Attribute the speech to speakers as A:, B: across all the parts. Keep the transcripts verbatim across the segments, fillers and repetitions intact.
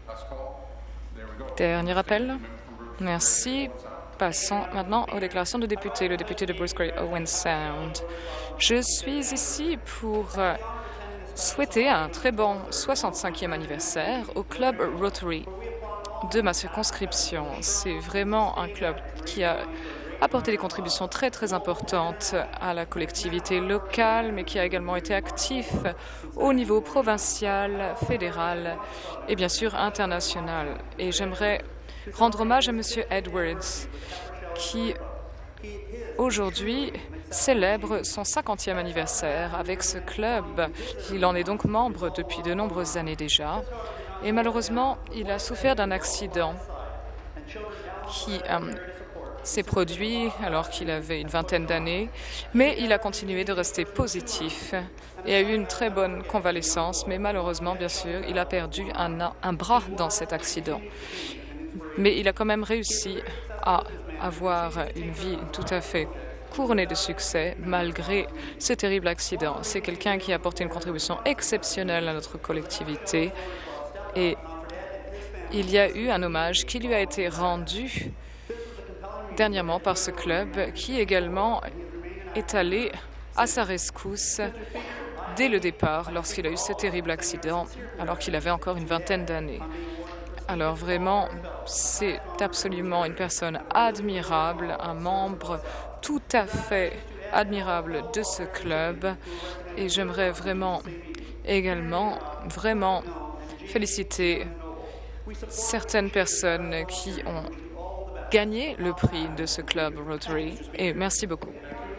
A: Dernier appel. Merci. Passons maintenant aux déclarations de députés. Le député de Bruce Grey Owen Sound. Je suis ici pour euh, souhaiter un très bon soixante-cinquième anniversaire au Club Rotary de ma circonscription. C'est vraiment un club qui a apporté des contributions très, très importantes à la collectivité locale, mais qui a également été actif au niveau provincial, fédéral et bien sûr international. Et j'aimerais rendre hommage à M. Edwards, qui aujourd'hui célèbre son cinquantième anniversaire avec ce club. Il en est donc membre depuis de nombreuses années déjà. Et malheureusement, il a souffert d'un accident qui euh, s'est produit alors qu'il avait une vingtaine d'années, mais il a continué de rester positif et a eu une très bonne convalescence, mais malheureusement, bien sûr, il a perdu un, un bras dans cet accident. Mais il a quand même réussi à avoir une vie tout à fait couronnée de succès malgré ce terrible accident. C'est quelqu'un qui a apporté une contribution exceptionnelle à notre collectivité et il y a eu un hommage qui lui a été rendu dernièrement par ce club qui également est allé à sa rescousse dès le départ lorsqu'il a eu ce terrible accident alors qu'il avait encore une vingtaine d'années. Alors vraiment, c'est absolument une personne admirable, un membre tout à fait admirable de ce club et j'aimerais vraiment également vraiment féliciter certaines personnes qui ont gagné le prix de ce club Rotary et merci beaucoup.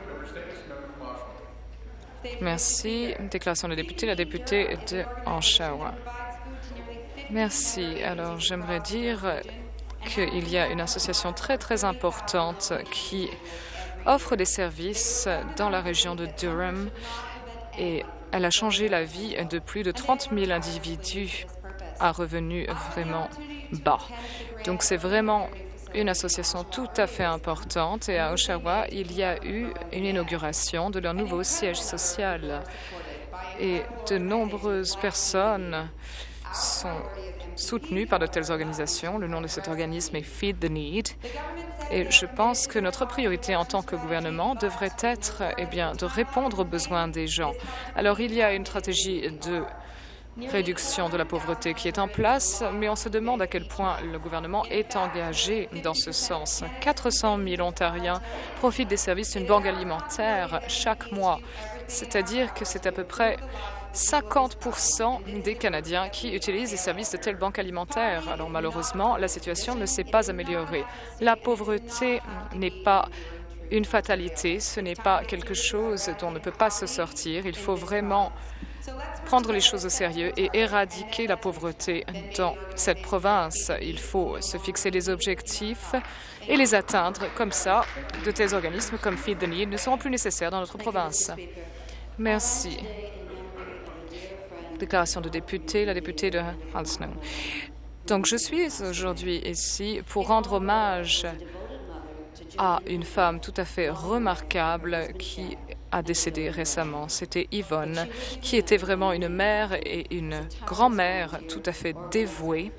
A: Merci. Déclaration de député, la députée de Oshawa. Merci. Alors, j'aimerais dire qu'il y a une association très, très importante qui offre des services dans la région de Durham et elle a changé la vie de plus de trente mille individus à revenus vraiment bas. Donc, c'est vraiment une association tout à fait importante et à Oshawa, il y a eu une inauguration de leur nouveau siège social et de nombreuses personnes sont soutenues par de telles organisations. Le nom de cet organisme est Feed the Need. Et je pense que notre priorité en tant que gouvernement devrait être eh bien, de répondre aux besoins des gens. Alors, il y a une stratégie de réduction de la pauvreté qui est en place, mais on se demande à quel point le gouvernement est engagé dans ce sens. quatre cent mille Ontariens profitent des services d'une banque alimentaire chaque mois, c'est-à-dire que c'est à peu près cinquante pour cent des Canadiens qui utilisent les services de telle banque alimentaire. Alors malheureusement, la situation ne s'est pas améliorée. La pauvreté n'est pas une fatalité, ce n'est pas quelque chose dont on ne peut pas se sortir. Il faut vraiment prendre les choses au sérieux et éradiquer la pauvreté dans cette province. Il faut se fixer des objectifs et les atteindre. Comme ça, de tels organismes comme Feed the Need ne seront plus nécessaires dans notre province. Merci. Déclaration de député, la députée de Halsnow. Donc, je suis aujourd'hui ici pour rendre hommage à une femme tout à fait remarquable qui a décédé récemment. C'était Yvonne, qui était vraiment une mère et une grand-mère tout à fait dévouée.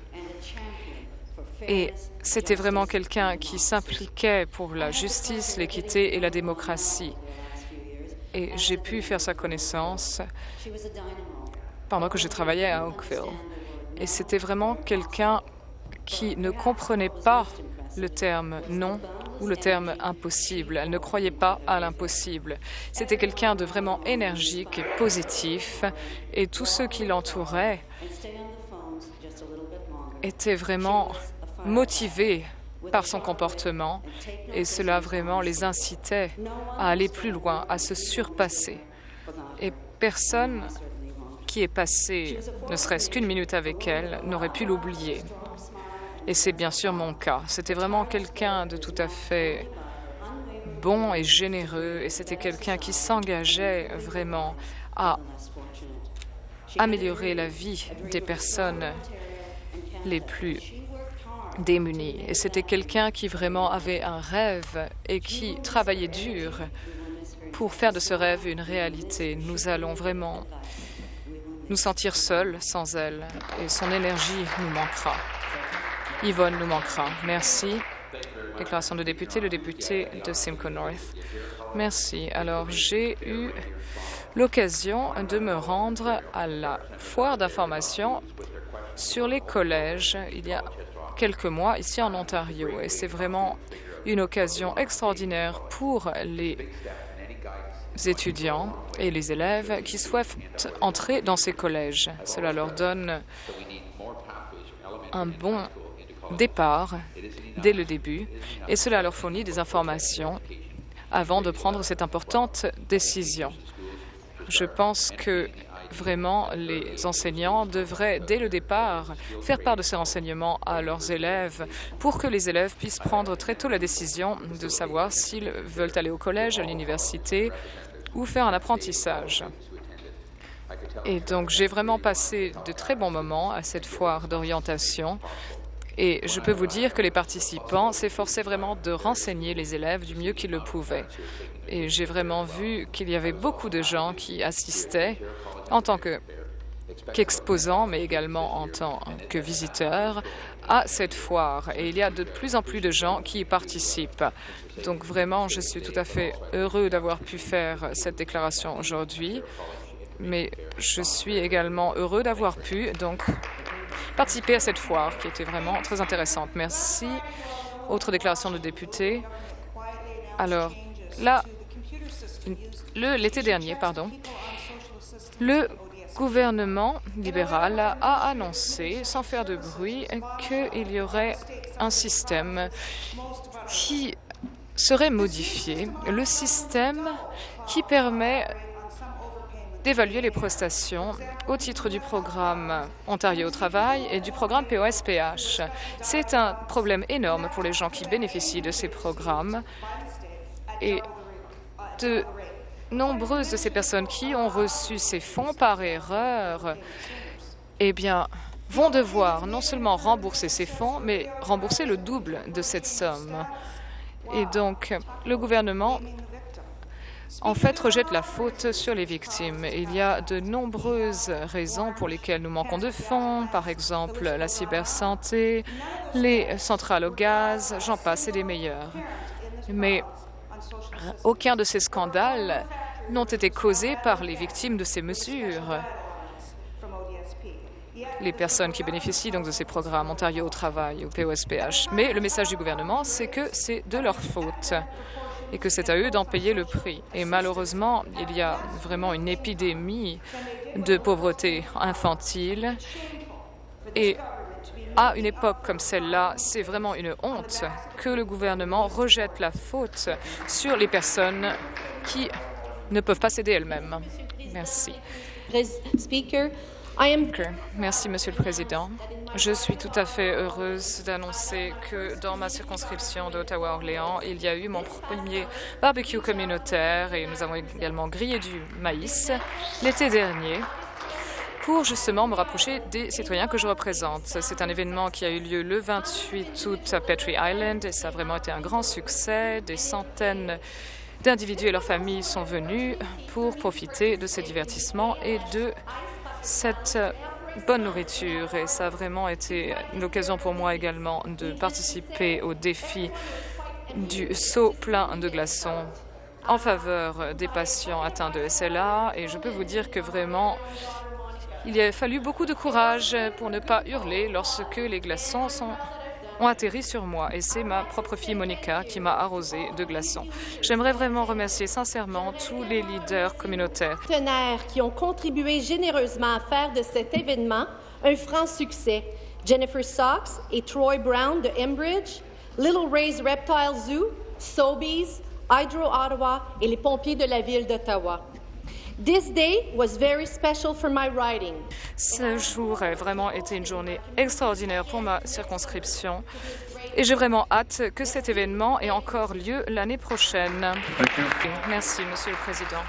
A: Et c'était vraiment quelqu'un qui s'impliquait pour la justice, l'équité et la démocratie. Et j'ai pu faire sa connaissance pendant que je travaillais à Oakville. Et c'était vraiment quelqu'un qui ne comprenait pas le terme « non » ou le terme « impossible ». Elle ne croyait pas à l'impossible. C'était quelqu'un de vraiment énergique et positif, et tous ceux qui l'entouraient étaient vraiment motivés par son comportement, et cela vraiment les incitait à aller plus loin, à se surpasser. Et personne qui est passé ne serait-ce qu'une minute avec elle n'aurait pu l'oublier. Et c'est bien sûr mon cas. C'était vraiment quelqu'un de tout à fait bon et généreux, et c'était quelqu'un qui s'engageait vraiment à améliorer la vie des personnes les plus démunies. Et c'était quelqu'un qui vraiment avait un rêve et qui travaillait dur pour faire de ce rêve une réalité. Nous allons vraiment nous sentir seuls sans elle et son énergie nous manquera. Yvonne nous manquera. Merci. Déclaration de député, le député de Simcoe North. Merci. Alors, j'ai eu l'occasion de me rendre à la foire d'information sur les collèges il y a quelques mois ici en Ontario. Et c'est vraiment une occasion extraordinaire pour les étudiants et les élèves qui souhaitent entrer dans ces collèges. Cela leur donne un bon départ dès le début et cela leur fournit des informations avant de prendre cette importante décision. Je pense que vraiment les enseignants devraient, dès le départ, faire part de ces renseignements à leurs élèves pour que les élèves puissent prendre très tôt la décision de savoir s'ils veulent aller au collège, à l'université ou faire un apprentissage. Et donc, j'ai vraiment passé de très bons moments à cette foire d'orientation. Et je peux vous dire que les participants s'efforçaient vraiment de renseigner les élèves du mieux qu'ils le pouvaient. Et j'ai vraiment vu qu'il y avait beaucoup de gens qui assistaient en tant qu'exposants, mais également en tant que visiteurs, à cette foire. Et il y a de plus en plus de gens qui y participent. Donc vraiment, je suis tout à fait heureux d'avoir pu faire cette déclaration aujourd'hui. Mais je suis également heureux d'avoir pu donc participer à cette foire qui était vraiment très intéressante. Merci. Autre déclaration de député. Alors, là, l'été dernier, pardon, le gouvernement libéral a annoncé, sans faire de bruit, qu'il y aurait un système qui serait modifié, le système qui permet d'évaluer les prestations au titre du programme Ontario au travail et du programme P O S P H. C'est un problème énorme pour les gens qui bénéficient de ces programmes et de nombreuses de ces personnes qui ont reçu ces fonds par erreur, eh bien, vont devoir non seulement rembourser ces fonds, mais rembourser le double de cette somme. Et donc, le gouvernement en fait, rejette la faute sur les victimes. Il y a de nombreuses raisons pour lesquelles nous manquons de fonds, par exemple la cybersanté, les centrales au gaz, j'en passe et des meilleurs. Mais aucun de ces scandales n'ont été causés par les victimes de ces mesures. Les personnes qui bénéficient donc de ces programmes Ontario au travail ou P O S P H. Mais le message du gouvernement, c'est que c'est de leur faute et que c'est à eux d'en payer le prix. Et malheureusement, il y a vraiment une épidémie de pauvreté infantile. Et à une époque comme celle-là, c'est vraiment une honte que le gouvernement rejette la faute sur les personnes qui ne peuvent pas s'aider elles-mêmes. Merci.
B: Speaker, I am...
A: Merci, Monsieur le Président. Je suis tout à fait heureuse d'annoncer que dans ma circonscription d'Ottawa-Orléans, il y a eu mon premier barbecue communautaire et nous avons également grillé du maïs l'été dernier pour justement me rapprocher des citoyens que je représente. C'est un événement qui a eu lieu le vingt-huit août à Petrie Island et ça a vraiment été un grand succès. Des centaines d'individus et leurs familles sont venus pour profiter de ces divertissements et de cette bonne nourriture. Et ça a vraiment été l'occasion pour moi également de participer au défi du seau plein de glaçons en faveur des patients atteints de S L A. Et je peux vous dire que vraiment, il a fallu beaucoup de courage pour ne pas hurler lorsque les glaçons sont, ont atterri sur moi. Et c'est ma propre fille Monica qui m'a arrosée de glaçons. J'aimerais vraiment remercier sincèrement tous les leaders communautaires
B: partenaires qui ont contribué généreusement à faire de cet événement un franc succès. Jennifer Sox et Troy Brown de Enbridge, Little Ray's Reptile Zoo, Sobeys, Hydro Ottawa et les pompiers de la ville d'Ottawa. This day was very special for my riding.
A: Ce jour a vraiment été une journée extraordinaire pour ma circonscription et j'ai vraiment hâte que cet événement ait encore lieu l'année prochaine. Merci, Monsieur le Président.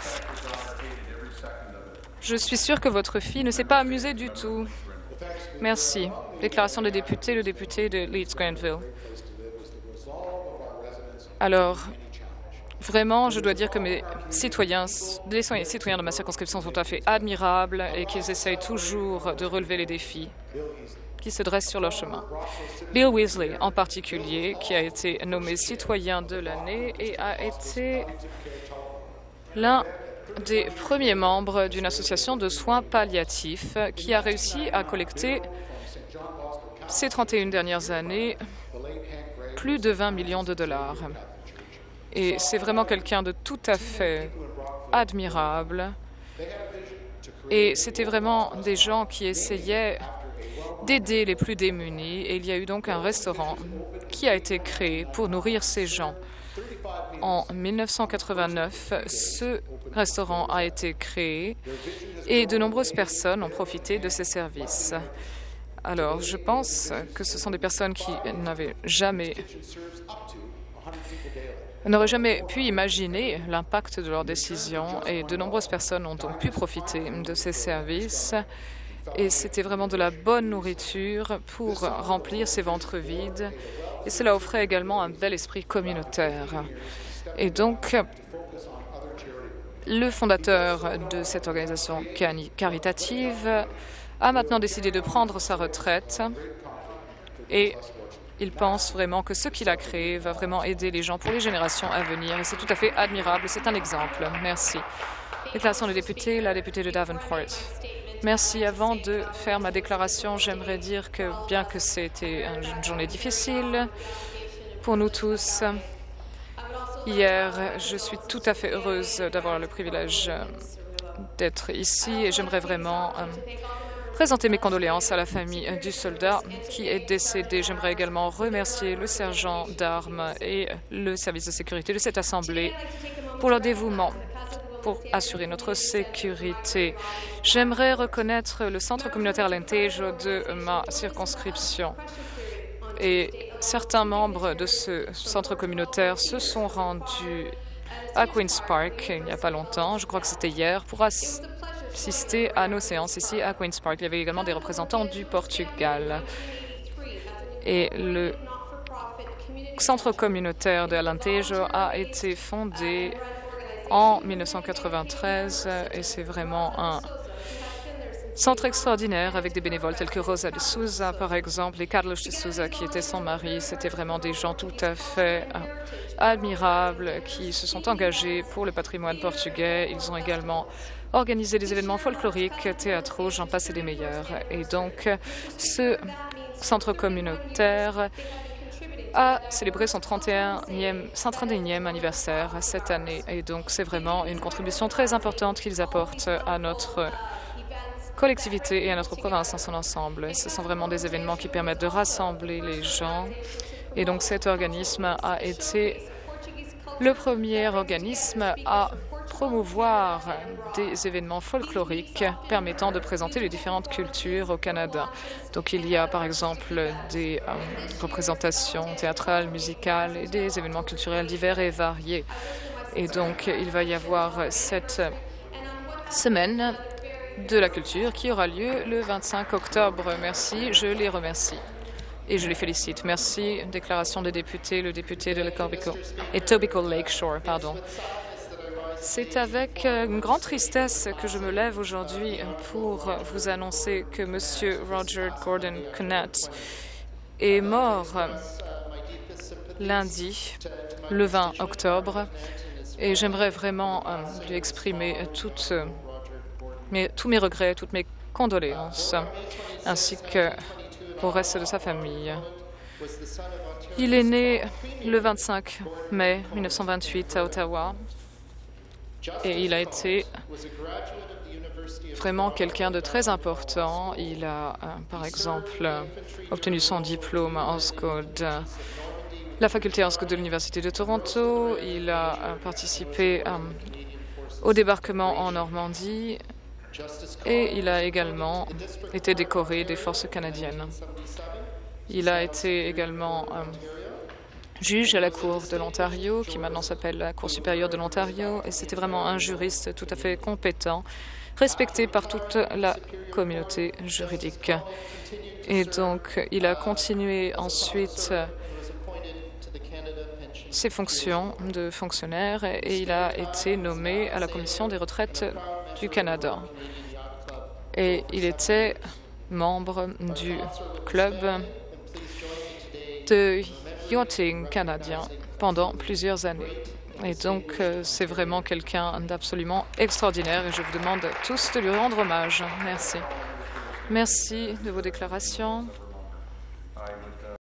A: Je suis sûre que votre fille ne s'est pas amusée du tout. Merci. Déclaration de député, le député de Leeds-Granville. Alors, Vraiment, je dois dire que mes citoyens, les citoyens de ma circonscription sont tout à fait admirables et qu'ils essayent toujours de relever les défis qui se dressent sur leur chemin. Bill Weasley, en particulier, qui a été nommé citoyen de l'année et a été l'un des premiers membres d'une association de soins palliatifs qui a réussi à collecter ces trente et une dernières années plus de vingt millions de dollars. Et c'est vraiment quelqu'un de tout à fait admirable. Et c'était vraiment des gens qui essayaient d'aider les plus démunis. Et il y a eu donc un restaurant qui a été créé pour nourrir ces gens. En mille neuf cent quatre-vingt-neuf, ce restaurant a été créé et de nombreuses personnes ont profité de ces services. Alors, je pense que ce sont des personnes qui n'avaient jamais n'auraient jamais pu imaginer l'impact de leurs décisions et de nombreuses personnes ont donc pu profiter de ces services. Et c'était vraiment de la bonne nourriture pour remplir ces ventres vides. Et cela offrait également un bel esprit communautaire. Et donc, le fondateur de cette organisation caritative a maintenant décidé de prendre sa retraite et il pense vraiment que ce qu'il a créé va vraiment aider les gens pour les générations à venir. Et c'est tout à fait admirable. C'est un exemple. Merci. Déclaration de député, la députée de Davenport. Merci. Avant de faire ma déclaration, j'aimerais dire que bien que c'était une journée difficile pour nous tous, hier, je suis tout à fait heureuse d'avoir le privilège d'être ici et j'aimerais vraiment euh, présenter mes condoléances à la famille du soldat qui est décédé. J'aimerais également remercier le sergent d'armes et le service de sécurité de cette Assemblée pour leur dévouement pour assurer notre sécurité. J'aimerais reconnaître le centre communautaire Alentejo de ma circonscription. Et certains membres de ce centre communautaire se sont rendus à Queen's Park il n'y a pas longtemps, je crois que c'était hier, pour assister à nos séances ici à Queen's Park. Il y avait également des représentants du Portugal. Et le centre communautaire de Alentejo a été fondé en mille neuf cent quatre-vingt-treize et c'est vraiment un centre extraordinaire avec des bénévoles tels que Rosa de Souza, par exemple, et Carlos de Souza, qui était son mari. C'était vraiment des gens tout à fait admirables qui se sont engagés pour le patrimoine portugais. Ils ont également organisé des événements folkloriques, théâtraux, j'en passe et des meilleurs. Et donc, ce centre communautaire a célébré son trente et unième anniversaire cette année. Et donc, c'est vraiment une contribution très importante qu'ils apportent à notre collectivité et à notre province dans son ensemble. Ce sont vraiment des événements qui permettent de rassembler les gens. Et donc, cet organisme a été le premier organisme à promouvoir des événements folkloriques permettant de présenter les différentes cultures au Canada. Donc, il y a, par exemple, des euh, représentations théâtrales, musicales et des événements culturels divers et variés. Et donc, il va y avoir cette semaine de la culture qui aura lieu le vingt-cinq octobre. Merci, je les remercie et je les félicite. Merci. Déclaration des députés, le député de Etobicoke Lakeshore, pardon. C'est avec une grande tristesse que je me lève aujourd'hui pour vous annoncer que M. Roger Gordon Connett est mort lundi, le vingt octobre, et j'aimerais vraiment euh, lui exprimer toutes Mes, tous mes regrets, toutes mes condoléances, ainsi qu'au reste de sa famille. Il est né le vingt-cinq mai mille neuf cent vingt-huit à Ottawa et il a été vraiment quelqu'un de très important. Il a, euh, par exemple, euh, obtenu son diplôme en SCOD, euh, la faculté en SCOD de l'Université de Toronto. Il a euh, participé euh, au débarquement en Normandie. Et il a également été décoré des forces canadiennes. Il a été également euh, juge à la Cour de l'Ontario, qui maintenant s'appelle la Cour supérieure de l'Ontario, et c'était vraiment un juriste tout à fait compétent, respecté par toute la communauté juridique. Et donc, il a continué ensuite ses fonctions de fonctionnaire et il a été nommé à la Commission des retraites du Canada. Et il était membre du club de yachting canadien pendant plusieurs années. Et donc, euh, c'est vraiment quelqu'un d'absolument extraordinaire et je vous demande tous de lui rendre hommage. Merci. Merci de vos déclarations.